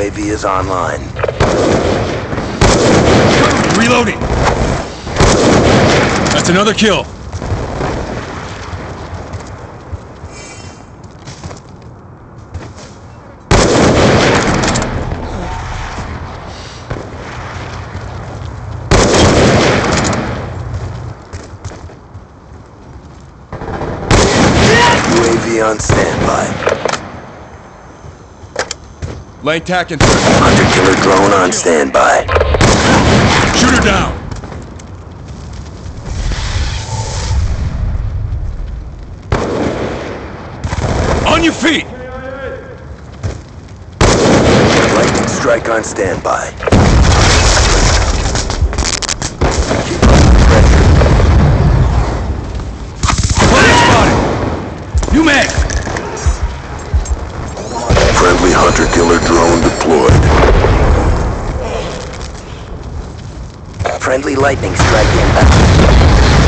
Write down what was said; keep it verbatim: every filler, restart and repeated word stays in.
A V is online. Reloading! That's another kill! U A V on standby. Lane tacking. Hunter-killer drone on standby. Shoot her down! On your feet! Lightning strike on standby. Target spotted! You man! Friendly hunter-killer drone deployed. Friendly lightning strike inbound.